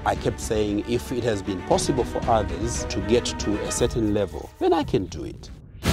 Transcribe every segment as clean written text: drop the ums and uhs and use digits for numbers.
I kept saying, if it has been possible for others to get to a certain level, then I can do it.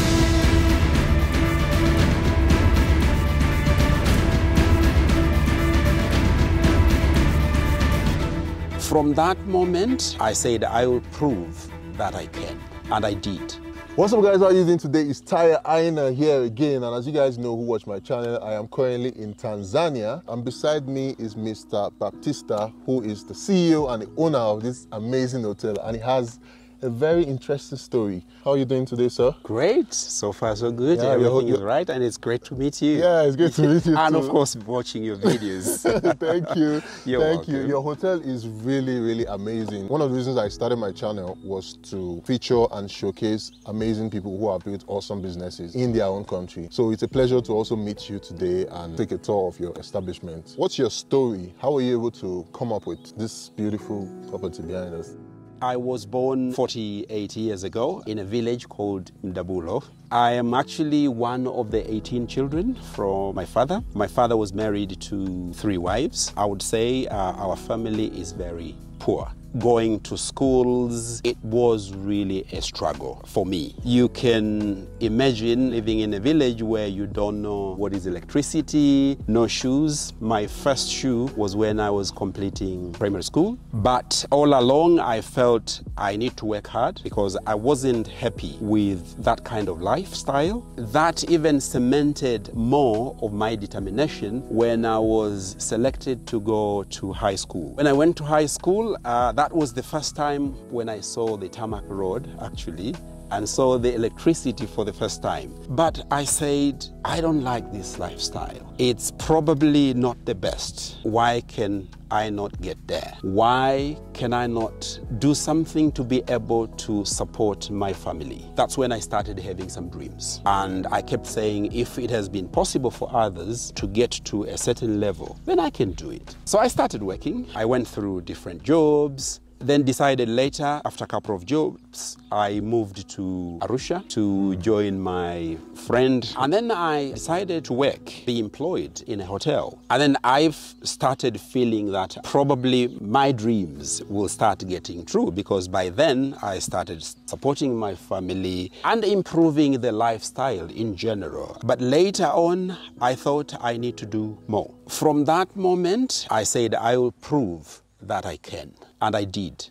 From that moment, I said I will prove that I can, and I did. What's up, guys? How are you doing today? It's Aina here again, and as you guys know who watch my channel, I am currently in Tanzania, and beside me is Mr. Baptista, who is the CEO and the owner of this amazing hotel, and he has a very interesting story. How are you doing today, sir? Great. So far, so good. Yeah, everything is right, and it's great to meet you. Yeah, it's great to meet you and too. Of course, watching your videos. Thank you. Thank you. Your hotel is really, really amazing. One of the reasons I started my channel was to feature and showcase amazing people who have built awesome businesses in their own country. So it's a pleasure to also meet you today and take a tour of your establishment. What's your story? How were you able to come up with this beautiful property behind us? I was born 48 years ago in a village called Mdabulo. I am actually one of the 18 children from my father. My father was married to 3 wives. I would say our family is very poor. Going to schools, it was really a struggle for me. You can imagine living in a village where you don't know what is electricity, no shoes. My first shoe was when I was completing primary school. But all along, I felt I need to work hard because I wasn't happy with that kind of lifestyle. That even cemented more of my determination when I was selected to go to high school. When I went to high school, that was the first time when I saw the tarmac road, actually, and saw the electricity for the first time. But I said, I don't like this lifestyle. It's probably not the best. Why can I not get there? Why can I not do something to be able to support my family? That's when I started having some dreams. And I kept saying, if it has been possible for others to get to a certain level, then I can do it. So I started working. I went through different jobs. Then decided later, after a couple of jobs, I moved to Arusha to join my friend. And then I decided to work, be employed in a hotel. And then I've started feeling that probably my dreams will start getting true, because by then I started supporting my family and improving the lifestyle in general. But later on, I thought I need to do more. From that moment, I said I will prove that I can. And I did.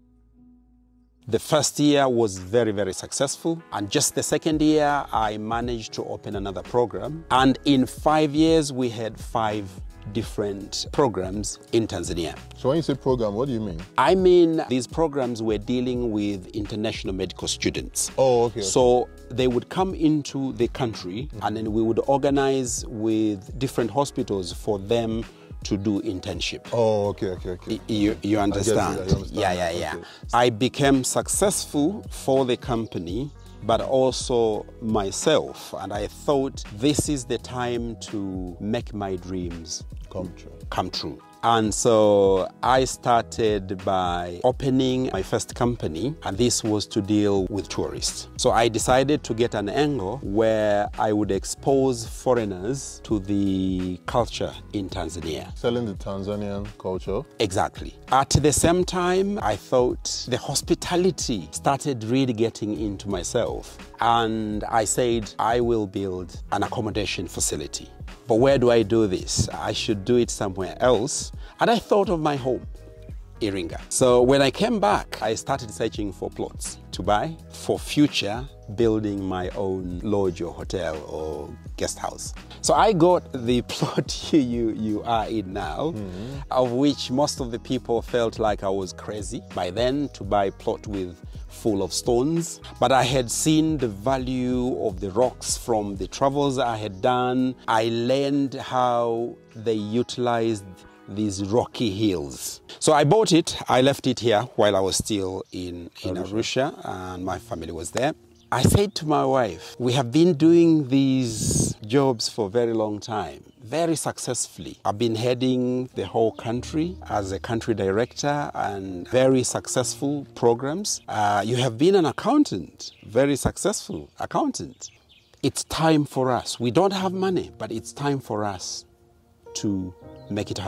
The first year was very, very successful. And just the second year, I managed to open another program. And in 5 years, we had 5 different programs in Tanzania. So when you say program, what do you mean? I mean, these programs were dealing with international medical students. Oh, okay. So they would come into the country, and then we would organize with different hospitals for them to do internship. Oh, okay. You understand? I understand. Yeah. Okay. I became successful for the company, but also myself. And I thought this is the time to make my dreams come true. And so I started by opening my first company, and this was to deal with tourists. So I decided to get an angle where I would expose foreigners to the culture in Tanzania. Selling the Tanzanian culture? Exactly. At the same time, I thought the hospitality started really getting into myself. And I said, I will build an accommodation facility. But where do I do this? I should do it somewhere else. And I thought of my home, Iringa. So when I came back, I started searching for plots to buy for future building my own lodge or hotel or guest house. So I got the plot you are in now, of which most of the people felt like I was crazy by then to buy plot with full of stones. But I had seen the value of the rocks from the travels I had done. I learned how they utilized these rocky hills. So I bought it. I left it here while I was still in Arusha, and my family was there. I said to my wife, we have been doing these jobs for a very long time, very successfully. I've been heading the whole country as a country director and very successful programs. You have been an accountant, very successful accountant. It's time for us. We don't have money, but it's time for us to make it happen.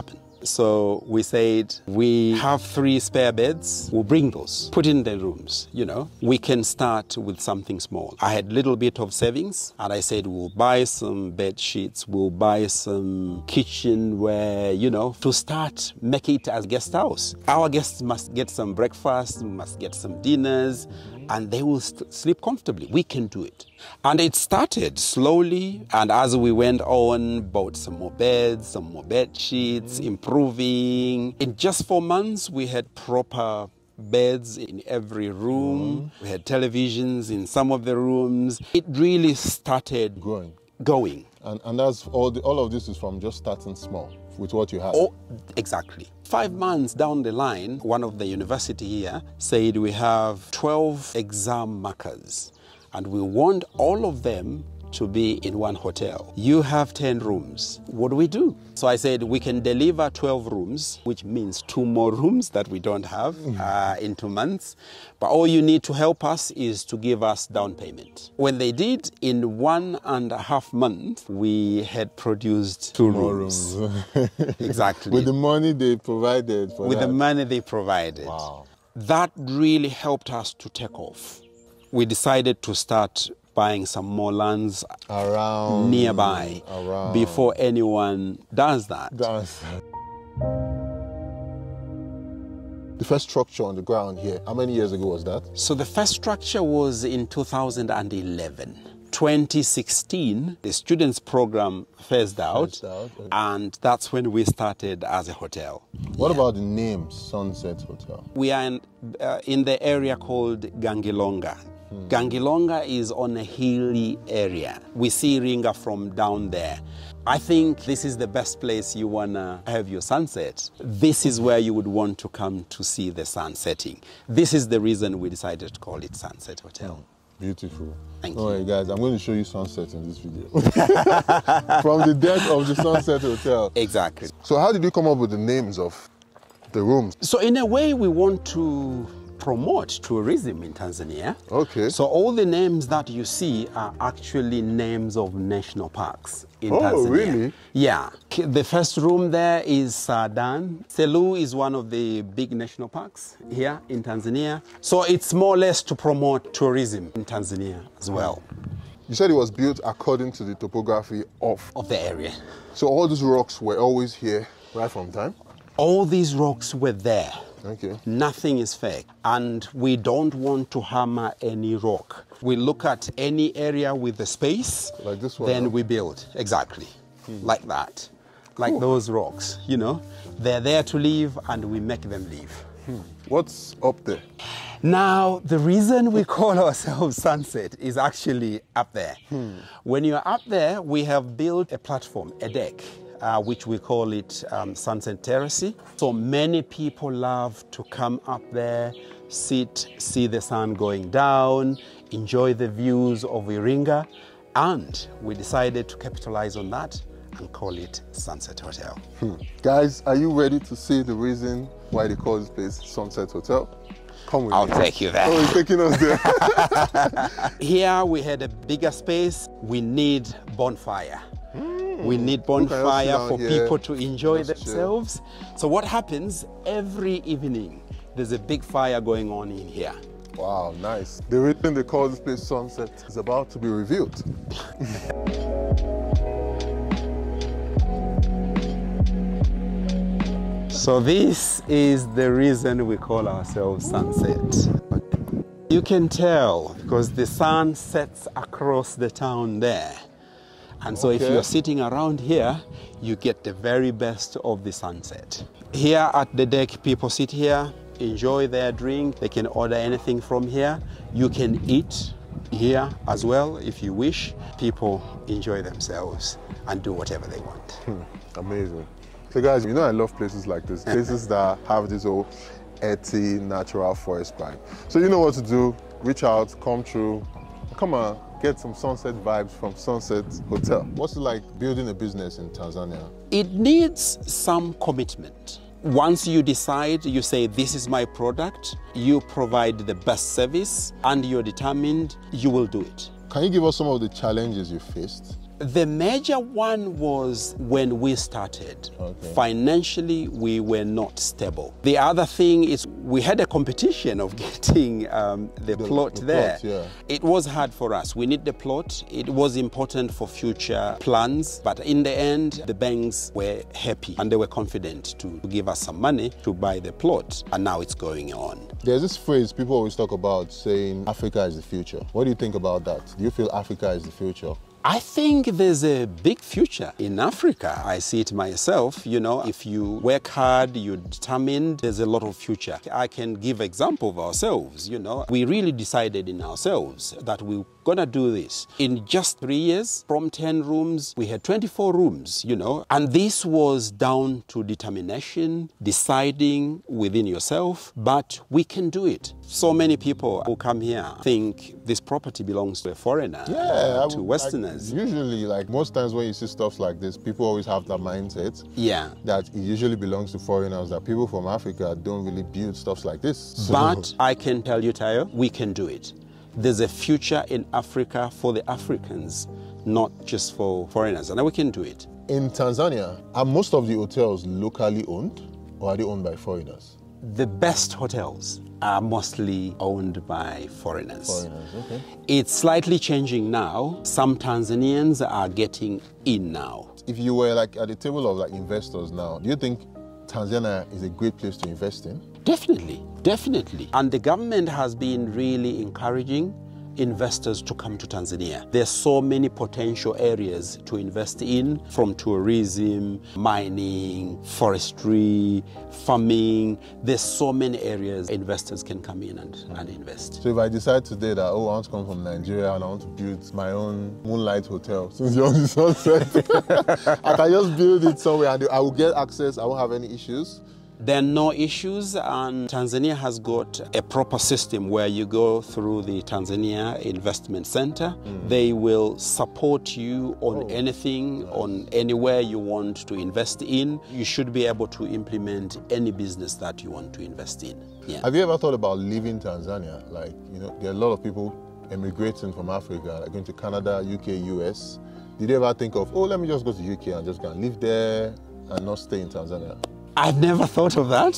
So we said, we have 3 spare beds. We'll bring those, put in the rooms, you know. We can start with something small. I had a little bit of savings and I said, we'll buy some bed sheets, we'll buy some kitchenware, you know, to start make it as guest house. Our guests must get some breakfast, must get some dinners, and they will sleep comfortably. We can do it. And it started slowly, and as we went on, bought some more beds, some more bed sheets, improving. In just 4 months, we had proper beds in every room. We had televisions in some of the rooms. It really started going. And that's all of this is from just starting small with what you had. Oh, exactly. 5 months down the line, one of the university here said we have 12 exam markers and we want all of them to be in one hotel. You have 10 rooms. What do we do? So I said we can deliver 12 rooms, which means 2 more rooms that we don't have in 2 months. But all you need to help us is to give us down payment. When they did, in 1.5 months, we had produced 2 rooms. Exactly. With the money they provided for With the money they provided. Wow. That really helped us to take off. We decided to start buying some more lands nearby before anyone does that. The first structure on the ground here, how many years ago was that? So the first structure was in 2011. 2016, the students program phased out, and that's when we started as a hotel. What about the name Sunset Hotel? We are in the area called Gangilonga. Gangilonga is on a hilly area. We see Iringa from down there. I think this is the best place you want to have your sunset. This is where you would want to come to see the sun setting. This is the reason we decided to call it Sunset Hotel. Beautiful. Thank you. All right, guys, I'm going to show you sunset in this video. From the deck of the Sunset Hotel. Exactly. So how did you come up with the names of the rooms? So in a way, we want to promote tourism in Tanzania. Okay. So all the names that you see are actually names of national parks in Tanzania. Oh, really? Yeah. The first room there is Sadan. Selu is one of the big national parks here in Tanzania. So it's more or less to promote tourism in Tanzania as well. You said it was built according to the topography of the area. So all these rocks were always here right from time? All these rocks were there. Okay. Nothing is fake, and we don't want to hammer any rock. We look at any area with the space, like this one, then we build. Exactly, like that, like those rocks, you know. They're there to live, and we make them live. What's up there? Now, the reason we call ourselves Sunset is actually up there. When you're up there, we have built a platform, a deck, which we call it Sunset Terrace. So many people love to come up there, sit, see the sun going down, enjoy the views of Iringa, and we decided to capitalize on that and call it Sunset Hotel. Guys, are you ready to see the reason why they call this place Sunset Hotel? Come with me. I'll take you there. Oh, he's taking us there. Here we had a bigger space. We need bonfire. We need bonfire for people to enjoy themselves. So what happens every evening, there's a big fire going on in here. Wow, nice. The reason they call this place Sunset is about to be revealed. So this is the reason we call ourselves Sunset. You can tell because the sun sets across the town there. And so if you're sitting around here, you get the very best of the sunset. Here at the deck, people sit here, enjoy their drink. They can order anything from here. You can eat here as well if you wish. People enjoy themselves and do whatever they want. Amazing. So guys, you know I love places like this, places that have this old earthy, natural forest vibe. So you know what to do. Reach out, come through, come on, get some sunset vibes from Sunset Hotel. What's it like building a business in Tanzania? It needs some commitment. Once you decide, you say, this is my product, you provide the best service, and you're determined, you will do it. Can you give us some of the challenges you faced The major one was when we started. Okay. Financially, we were not stable. The other thing is we had a competition of getting the plot there. Plot, yeah. It was hard for us. We need the plot. It was important for future plans. But in the end, the banks were happy and they were confident to give us some money to buy the plot. And now it's going on. There's this phrase people always talk about saying Africa is the future. What do you think about that? Do you feel Africa is the future? I think there's a big future in Africa. I see it myself. You know, if you work hard, you're determined, there's a lot of future. I can give example of ourselves, you know. We really decided in ourselves that we're gonna do this. In just 3 years, from 10 rooms, we had 24 rooms, you know. And this was down to determination, deciding within yourself, but we can do it. So many people who come here think this property belongs to a foreigner, to Westerners. Usually, like most times when you see stuff like this, people always have that mindset that it usually belongs to foreigners, that people from Africa don't really build stuff like this. So. But I can tell you, Tayo, we can do it. There's a future in Africa for the Africans, not just for foreigners, and we can do it. In Tanzania, are most of the hotels locally owned or are they owned by foreigners? The best hotels are mostly owned by foreigners. Foreigners, okay. It's slightly changing now. Some Tanzanians are getting in now. If you were like at the table of like investors now, do you think Tanzania is a great place to invest in? Definitely, definitely. And the government has been really encouraging investors to come to Tanzania. There's so many potential areas to invest in, from tourism, mining, forestry, farming. There's so many areas investors can come in and invest. So if I decide today that, oh, I want to come from Nigeria and I want to build my own moonlight hotel, since you're on the sunset, I can just build it somewhere and I will get access, I won't have any issues. There are no issues, and Tanzania has got a proper system where you go through the Tanzania Investment Center. They will support you on anything, on anywhere you want to invest in. You should be able to implement any business that you want to invest in. Yeah. Have you ever thought about leaving Tanzania? Like, you know, there are a lot of people emigrating from Africa, like going to Canada, UK, US. Did you ever think of, oh, let me just go to UK and just go and live there and not stay in Tanzania? I've never thought of that.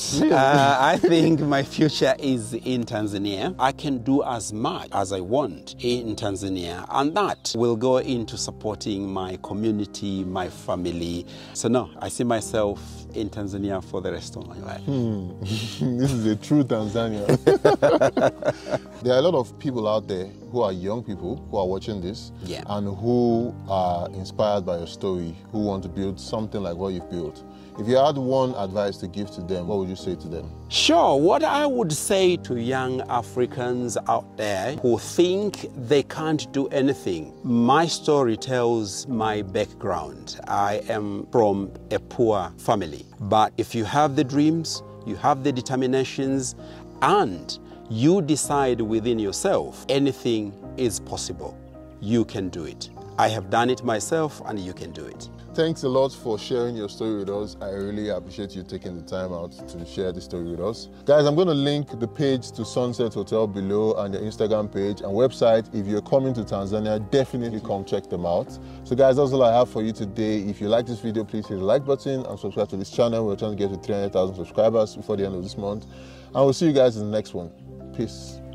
I think my future is in Tanzania. I can do as much as I want in Tanzania, and that will go into supporting my community, my family. So no, I see myself in Tanzania for the rest of my life. This is a true Tanzania. There are a lot of people out there who are young people who are watching this and who are inspired by your story, who want to build something like what you've built. If you had one advice to give to them, what would you say to them? Sure. What I would say to young Africans out there who think they can't do anything, my story tells my background. I am from a poor family. But if you have the dreams, you have the determinations, and you decide within yourself, anything is possible. You can do it. I have done it myself, and you can do it. Thanks a lot for sharing your story with us. I really appreciate you taking the time out to share the story with us. Guys, I'm going to link the page to Sunset Hotel below and the Instagram page and website. If you're coming to Tanzania, definitely come check them out. So guys, that's all I have for you today. If you like this video, please hit the like button and subscribe to this channel. We're trying to get to 300,000 subscribers before the end of this month. And we'll see you guys in the next one. Peace.